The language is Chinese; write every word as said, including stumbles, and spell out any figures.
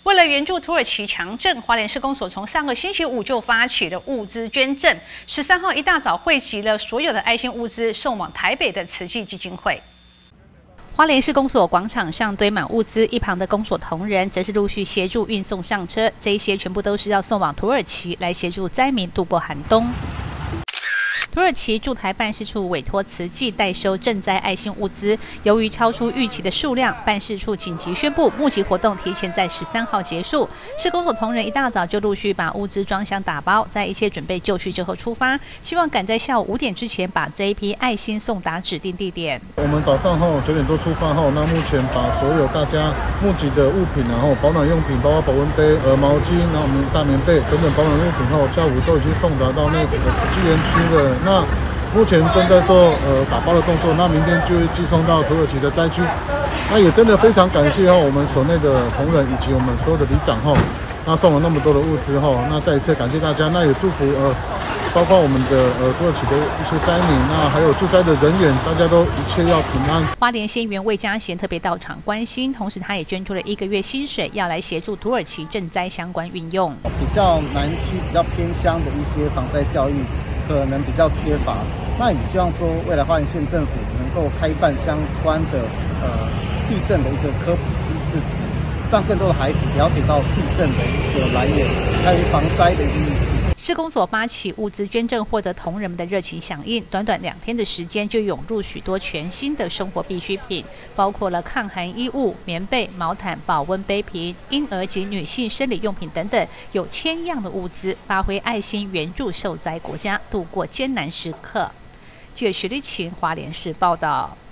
为了援助土耳其强震，花莲市公所从上个星期五就发起了物资捐赠。十三号一大早汇集了所有的爱心物资，送往台北的慈济基金会。 花莲市公所广场上堆满物资，一旁的公所同仁则是陆续协助运送上车。这一些全部都是要送往土耳其，来协助灾民度过寒冬。 土耳其驻台办事处委托慈济代收赈灾爱心物资，由于超出预期的数量，办事处紧急宣布募集活动提前在十三号结束。市公所同仁一大早就陆续把物资装箱打包，在一切准备就绪之后出发，希望赶在下午五点之前把这一批爱心送达指定地点。 我们早上后九点多出发后，那目前把所有大家募集的物品，然后保暖用品，包括保温杯、呃毛巾，然后我们大棉被等等保暖用品后，下午都已经送达到那个慈济园区了。 那目前正在做呃打包的动作，那明天就会寄送到土耳其的灾区。那也真的非常感谢哦，我们所内的同仁以及我们所有的里长后，那送了那么多的物资后，那再一次感谢大家，那也祝福呃，包括我们的呃土耳其的一些灾民，那还有驻灾的人员，大家都一切要平安。 花莲县议员魏家贤特别到场关心，同时他也捐出了一个月薪水，要来协助土耳其赈灾相关运用。 比较南区、比较偏乡的一些防灾教育。 可能比较缺乏，那也希望说未来花莲县政府能够开办相关的呃地震的一个科普知识图，让更多的孩子了解到地震的一个来源，还有防灾的一个意思。 市公所发起物资捐赠，获得同仁们的热情响应。短短两天的时间，就涌入许多全新的生活必需品，包括了抗寒衣物、棉被、毛毯、保温杯瓶、婴儿及女性生理用品等等，有千样的物资，发挥爱心援助受灾国家度过艰难时刻。记者徐丽琴，花莲市报道。